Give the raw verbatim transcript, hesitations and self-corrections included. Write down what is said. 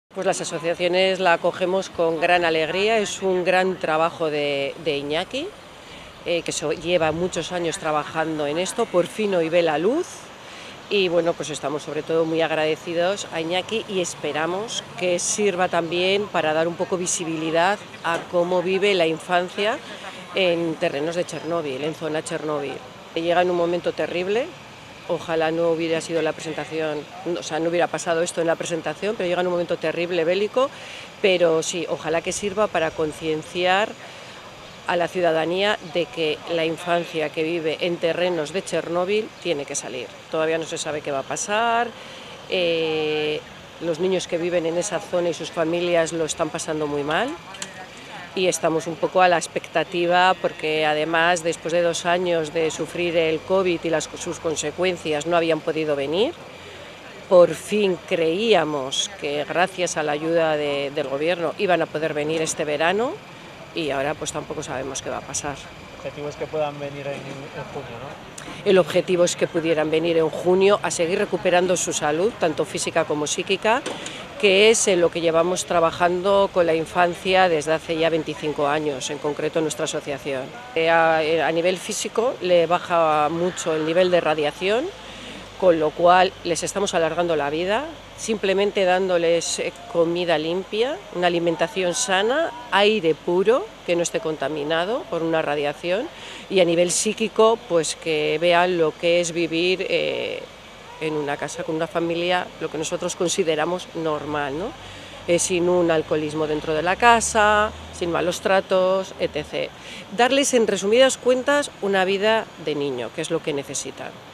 Pues las asociaciones la acogemos con gran alegría, es un gran trabajo de, de Iñaki, eh, que so, lleva muchos años trabajando en esto, por fin hoy ve la luz y bueno, pues estamos sobre todo muy agradecidos a Iñaki y esperamos que sirva también para dar un poco visibilidad a cómo vive la infancia en terrenos de Chernóbil, en zona Chernóbil. Llega en un momento terrible. Ojalá no hubiera sido la presentación, o sea, no hubiera pasado esto en la presentación, pero llega en un momento terrible, bélico, pero sí, ojalá que sirva para concienciar a la ciudadanía de que la infancia que vive en terrenos de Chernóbil tiene que salir. Todavía no se sabe qué va a pasar, eh, los niños que viven en esa zona y sus familias lo están pasando muy mal. Y estamos un poco a la expectativa porque además después de dos años de sufrir el COVID y las, sus consecuencias no habían podido venir. Por fin creíamos que gracias a la ayuda de, del gobierno iban a poder venir este verano y ahora pues tampoco sabemos qué va a pasar. El objetivo es que puedan venir en, en junio, ¿no? El objetivo es que pudieran venir en junio a seguir recuperando su salud, tanto física como psíquica, que es en lo que llevamos trabajando con la infancia desde hace ya veinticinco años, en concreto en nuestra asociación. A, a nivel físico le baja mucho el nivel de radiación, con lo cual les estamos alargando la vida, simplemente dándoles comida limpia, una alimentación sana, aire puro, que no esté contaminado por una radiación, y a nivel psíquico, pues que vean lo que es vivir eh, en una casa con una familia, lo que nosotros consideramos normal, ¿no? Eh, sin un alcoholismo dentro de la casa, sin malos tratos, etcétera. Darles, en resumidas cuentas, una vida de niño, que es lo que necesitan.